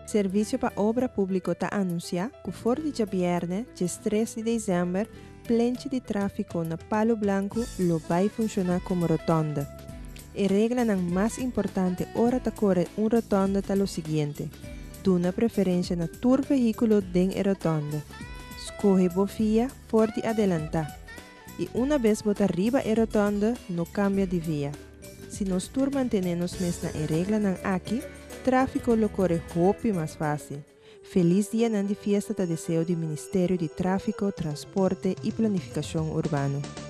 Serviço para Obra Pública está anuncia que for de viernes, dia 3 de dezembro, plente de tráfego na Palo Blanco lo vai funcionar como rotonda. A regra mais importante ora ta corre rotonda tá lo seguinte: duna preferência na tur veículo den a rotonda. Escoge bofia for de adelantar. E uma vez bota arriba a rotonda, não cambia de via. Se nós tur mantenemos mesma a regra aqui, tráfego lo corre hopi mais fácil. Feliz dia de fiesta te deseo do Ministério de Tráfego, Transporte e Planificação Urbano.